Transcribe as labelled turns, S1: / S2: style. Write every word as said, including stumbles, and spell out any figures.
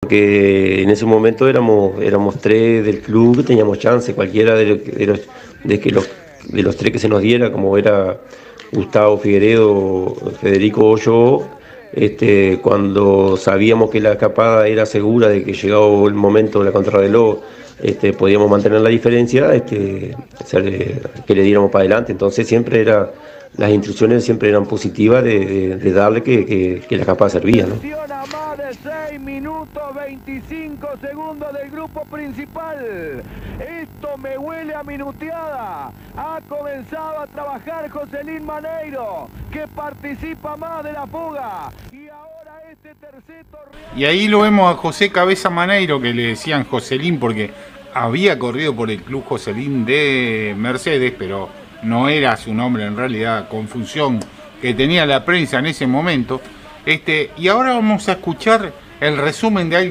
S1: Porque en ese momento éramos, éramos tres del club, teníamos chance, cualquiera de, los, de, los, de, que los, de los tres que se nos diera, como era Gustavo Figueredo, Federico o yo, este, cuando sabíamos que la escapada era segura de que llegado el momento de la contrarreloj, este, podíamos mantener la diferencia, este, que le diéramos para adelante. Entonces siempre era, las instrucciones siempre eran positivas de, de, de darle que, que, que la escapada servía, ¿no?
S2: Más de seis minutos veinticinco segundos del grupo principal. Esto me huele a minuteada. Ha comenzado a trabajar Joselín Maneiro, que participa más de la fuga. Y ahora este terceto...
S3: Y ahí lo vemos a José Cabeza Maneiro, que le decían Joselín porque había corrido por el club Joselín de Mercedes, pero no era su nombre en realidad, confusión que tenía la prensa en ese momento. Este, y ahora vamos a escuchar el resumen de algo